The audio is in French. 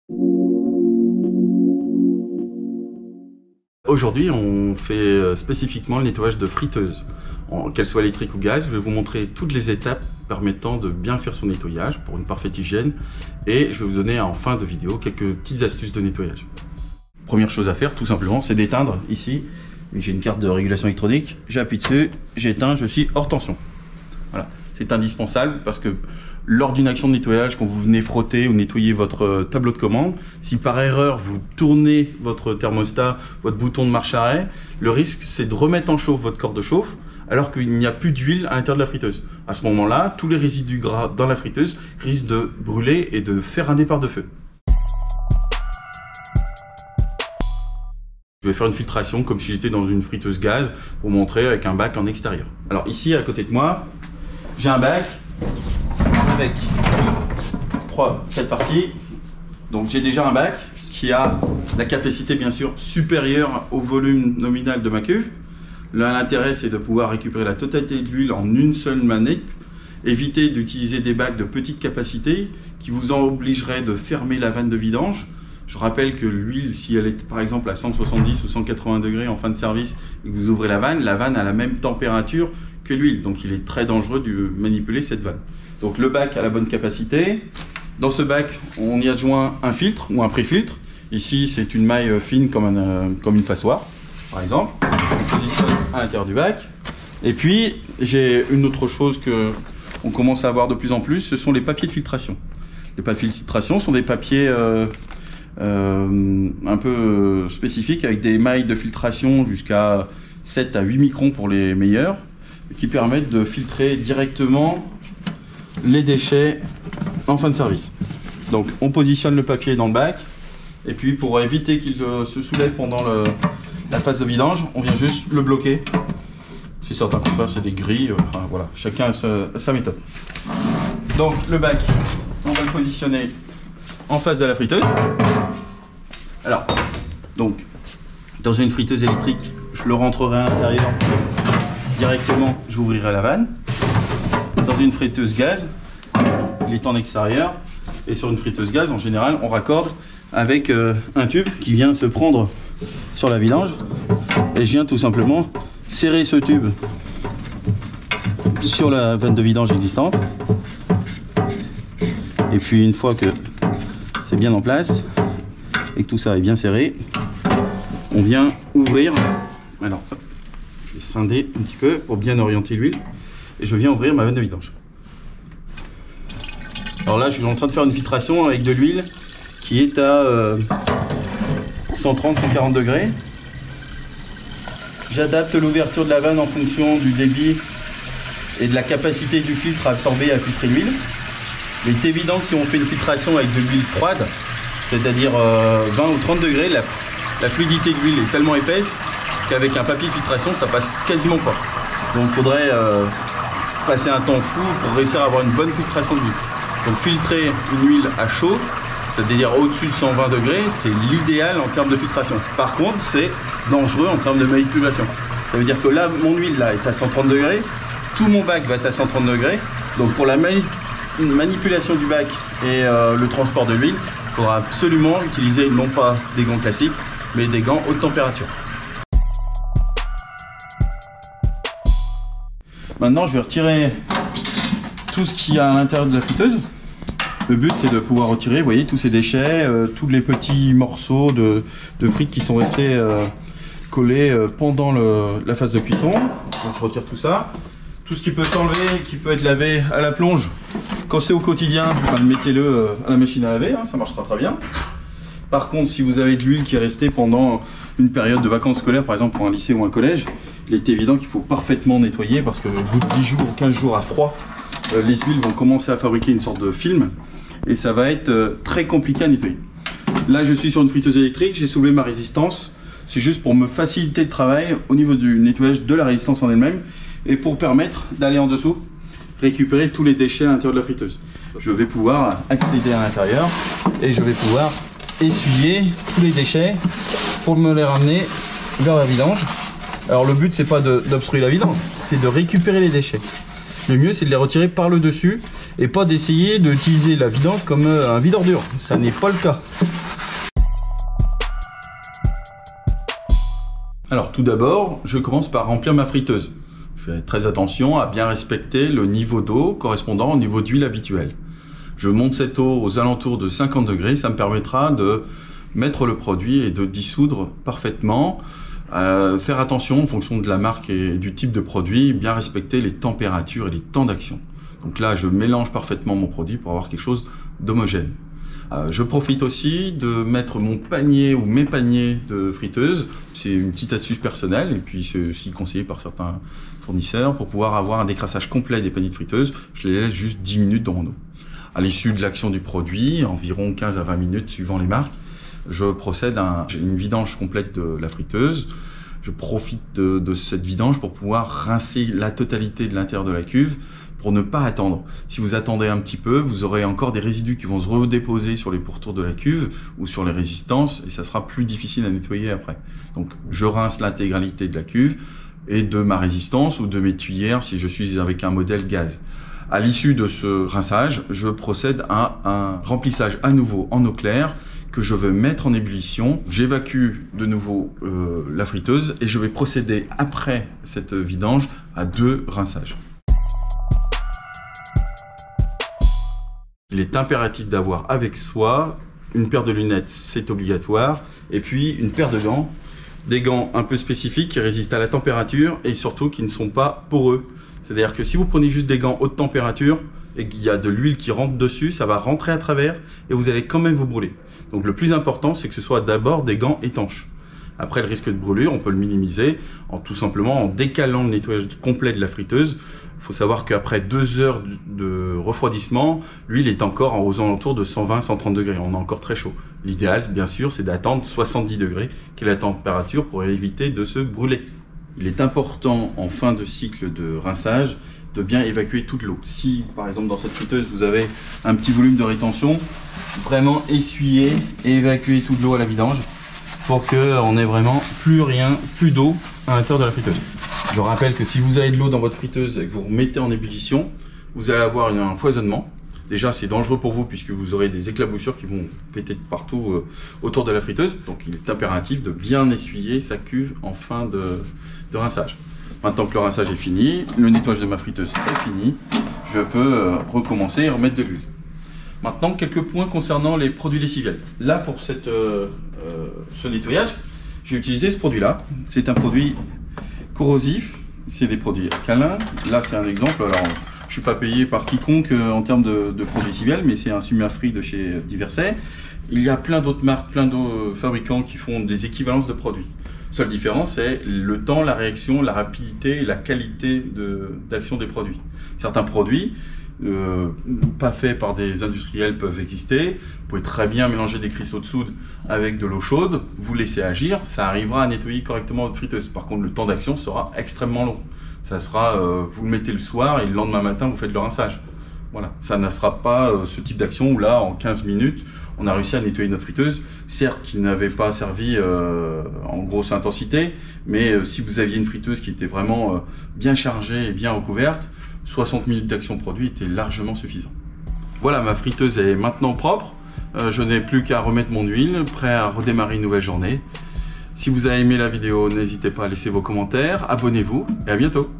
Aujourd'hui, on fait spécifiquement le nettoyage de friteuses. Qu'elles soient électriques ou gaz, je vais vous montrer toutes les étapes permettant de bien faire son nettoyage pour une parfaite hygiène. Et je vais vous donner en fin de vidéo quelques petites astuces de nettoyage. Première chose à faire, tout simplement, c'est d'éteindre ici. J'ai une carte de régulation électronique, j'appuie dessus, j'éteins, je suis hors tension. Voilà, c'est indispensable parce que lors d'une action de nettoyage, quand vous venez frotter ou nettoyer votre tableau de commande, si par erreur vous tournez votre thermostat, votre bouton de marche-arrêt, le risque c'est de remettre en chauffe votre corps de chauffe alors qu'il n'y a plus d'huile à l'intérieur de la friteuse. À ce moment-là, tous les résidus gras dans la friteuse risquent de brûler et de faire un départ de feu. Je vais faire une filtration comme si j'étais dans une friteuse gaz pour montrer avec un bac en extérieur. Alors ici, à côté de moi, j'ai un bac avec 4 parties. Donc j'ai déjà un bac qui a la capacité bien sûr supérieure au volume nominal de ma cuve. Là, l'intérêt c'est de pouvoir récupérer la totalité de l'huile en une seule manip. Éviter d'utiliser des bacs de petite capacité qui vous obligeraient de fermer la vanne de vidange. Je rappelle que l'huile, si elle est par exemple à 170 ou 180 degrés en fin de service et que vous ouvrez la vanne a la même température que l'huile. Donc il est très dangereux de manipuler cette vanne. Donc le bac a la bonne capacité. Dans ce bac, on y adjoint un filtre ou un pré-filtre. Ici, c'est une maille fine comme une passoire, par exemple. On positionne à l'intérieur du bac. Et puis, j'ai une autre chose qu'on commence à avoir de plus en plus, ce sont les papiers de filtration. Les papiers de filtration sont des papiers un peu spécifiques avec des mailles de filtration jusqu'à 7 à 8 microns pour les meilleurs, qui permettent de filtrer directement les déchets en fin de service. Donc on positionne le papier dans le bac et puis pour éviter qu'il se soulève pendant la phase de vidange, on vient juste le bloquer. Si certains confrères c'est des grilles, enfin voilà, chacun a sa méthode. Donc le bac, on va le positionner en face de la friteuse. Alors, donc dans une friteuse électrique, je le rentrerai à l'intérieur directement, j'ouvrirai la vanne. Dans une friteuse gaz, il est en extérieur. Et sur une friteuse gaz, en général, on raccorde avec un tube qui vient se prendre sur la vidange. Et je viens tout simplement serrer ce tube sur la vanne de vidange existante. Et puis une fois que c'est bien en place et que tout ça est bien serré, on vient ouvrir. Alors, je vais scinder un petit peu pour bien orienter l'huile. Et je viens ouvrir ma vanne de vidange. Alors là, je suis en train de faire une filtration avec de l'huile qui est à 130-140 degrés. J'adapte l'ouverture de la vanne en fonction du débit et de la capacité du filtre à absorber et à filtrer l'huile. Il est évident que si on fait une filtration avec de l'huile froide, c'est-à-dire 20 ou 30 degrés, la fluidité de l'huile est tellement épaisse qu'avec un papier de filtration, ça passe quasiment pas. Donc il faudrait passer un temps fou pour réussir à avoir une bonne filtration de l'huile. Donc filtrer une huile à chaud, c'est-à-dire au-dessus de 120 degrés, c'est l'idéal en termes de filtration. Par contre, c'est dangereux en termes de manipulation. Ça veut dire que là, mon huile là, est à 130 degrés, tout mon bac va être à 130 degrés. Donc pour la manipulation du bac et le transport de l'huile, il faudra absolument utiliser non pas des gants classiques, mais des gants haute température. Maintenant, je vais retirer tout ce qu'il y a à l'intérieur de la friteuse. Le but, c'est de pouvoir retirer, vous voyez, tous ces déchets, tous les petits morceaux de frites qui sont restés collés pendant la phase de cuisson. Donc, je retire tout ça. Tout ce qui peut s'enlever, qui peut être lavé à la plonge. Quand c'est au quotidien, mettez-le à la machine à laver, hein, ça marchera très bien. Par contre, si vous avez de l'huile qui est restée pendant une période de vacances scolaires, par exemple pour un lycée ou un collège, il est évident qu'il faut parfaitement nettoyer parce que au bout de 10 jours ou 15 jours à froid, les huiles vont commencer à fabriquer une sorte de film et ça va être très compliqué à nettoyer. Là, je suis sur une friteuse électrique, j'ai soulevé ma résistance. C'est juste pour me faciliter le travail au niveau du nettoyage de la résistance en elle-même et pour permettre d'aller en dessous, récupérer tous les déchets à l'intérieur de la friteuse. Je vais pouvoir accéder à l'intérieur et je vais pouvoir essuyer tous les déchets pour me les ramener vers la vidange. Alors le but c'est pas d'obstruer la vidange, c'est de récupérer les déchets. Le mieux c'est de les retirer par le dessus et pas d'essayer d'utiliser la vidange comme un vide-ordures. Ça n'est pas le cas. Alors tout d'abord, je commence par remplir ma friteuse. Je fais très attention à bien respecter le niveau d'eau correspondant au niveau d'huile habituel. Je monte cette eau aux alentours de 50 degrés, ça me permettra de mettre le produit et de dissoudre parfaitement. Faire attention en fonction de la marque et du type de produit, bien respecter les températures et les temps d'action. Donc là, je mélange parfaitement mon produit pour avoir quelque chose d'homogène. Je profite aussi de mettre mon panier ou mes paniers de friteuse. C'est une petite astuce personnelle et puis c'est aussi conseillé par certains fournisseurs pour pouvoir avoir un décrassage complet des paniers de friteuse. Je les laisse juste 10 minutes dans mon eau. À l'issue de l'action du produit, environ 15 à 20 minutes suivant les marques, je procède à une vidange complète de la friteuse. Je profite de cette vidange pour pouvoir rincer la totalité de l'intérieur de la cuve pour ne pas attendre. Si vous attendez un petit peu, vous aurez encore des résidus qui vont se redéposer sur les pourtours de la cuve ou sur les résistances et ça sera plus difficile à nettoyer après. Donc je rince l'intégralité de la cuve et de ma résistance ou de mes tuyères si je suis avec un modèle gaz. À l'issue de ce rinçage, je procède à un remplissage à nouveau en eau claire que je veux mettre en ébullition. J'évacue de nouveau la friteuse et je vais procéder après cette vidange à 2 rinçages. Il est impératif d'avoir avec soi une paire de lunettes, c'est obligatoire, et puis une paire de gants. Des gants un peu spécifiques qui résistent à la température et surtout qui ne sont pas poreux. C'est-à-dire que si vous prenez juste des gants haute température et qu'il y a de l'huile qui rentre dessus, ça va rentrer à travers et vous allez quand même vous brûler. Donc le plus important, c'est que ce soit d'abord des gants étanches. Après, le risque de brûlure, on peut le minimiser en tout simplement en décalant le nettoyage complet de la friteuse. Il faut savoir qu'après 2 heures de refroidissement, l'huile est encore aux alentours de 120-130 degrés. On est encore très chaud. L'idéal, bien sûr, c'est d'attendre 70 degrés, qui est la température pour éviter de se brûler. Il est important, en fin de cycle de rinçage, de bien évacuer toute l'eau. Si, par exemple, dans cette friteuse, vous avez un petit volume de rétention, vraiment essuyer et évacuer toute l'eau à la vidange pour qu'on ait vraiment plus d'eau à l'intérieur de la friteuse. Je rappelle que si vous avez de l'eau dans votre friteuse et que vous remettez en ébullition, vous allez avoir un foisonnement. Déjà, c'est dangereux pour vous puisque vous aurez des éclaboussures qui vont péter de partout autour de la friteuse. Donc, il est impératif de bien essuyer sa cuve en fin de rinçage. Maintenant que le rinçage est fini, le nettoyage de ma friteuse est fini, je peux recommencer et remettre de l'huile. Maintenant, quelques points concernant les produits lessiviels. Là, pour ce nettoyage, j'ai utilisé ce produit-là. C'est un produit corrosif, c'est des produits alcalins. Là, c'est un exemple. Alors, je ne suis pas payé par quiconque en termes de produits lessiviels, mais c'est un Sumafree de chez Diverset. Il y a plein d'autres marques, plein d'autres fabricants qui font des équivalences de produits. Seule différence, c'est le temps, la réaction, la rapidité et la qualité d'action des produits. Certains produits, pas faits par des industriels, peuvent exister. Vous pouvez très bien mélanger des cristaux de soude avec de l'eau chaude, vous laissez agir, ça arrivera à nettoyer correctement votre friteuse. Par contre, le temps d'action sera extrêmement long. Ça sera, vous le mettez le soir et le lendemain matin, vous faites le rinçage. Voilà, ça ne sera pas ce type d'action où là, en 15 minutes, on a réussi à nettoyer notre friteuse. Certes, qui n'avait pas servi en grosse intensité, mais si vous aviez une friteuse qui était vraiment bien chargée et bien recouverte, 60 minutes d'action produit était largement suffisant. Voilà, ma friteuse est maintenant propre. Je n'ai plus qu'à remettre mon huile, prêt à redémarrer une nouvelle journée. Si vous avez aimé la vidéo, n'hésitez pas à laisser vos commentaires, abonnez-vous et à bientôt.